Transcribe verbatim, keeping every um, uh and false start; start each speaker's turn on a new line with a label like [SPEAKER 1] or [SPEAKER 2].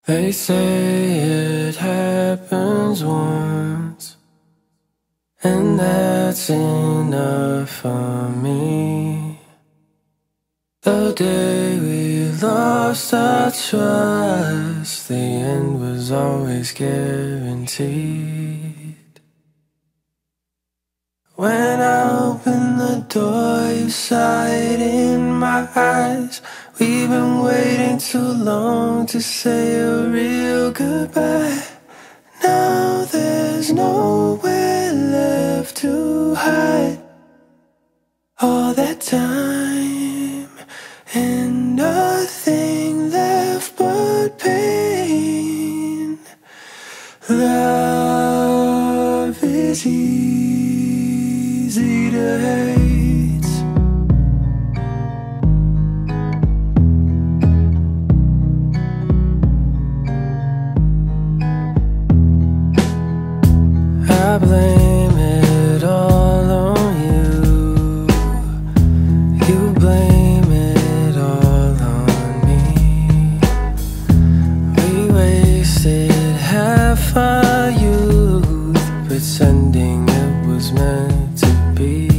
[SPEAKER 1] They say it happens once, and that's enough for me. The day we lost our trust, the end was always guaranteed. When I opened the door, you saw it in my eyes. We've been waiting too long to say a real goodbye. Now there's nowhere left to hide. All that time and nothing left but pain. Love is easy to hate. I blame it all on you. You blame it all on me. We wasted half our youth pretending it was meant to be.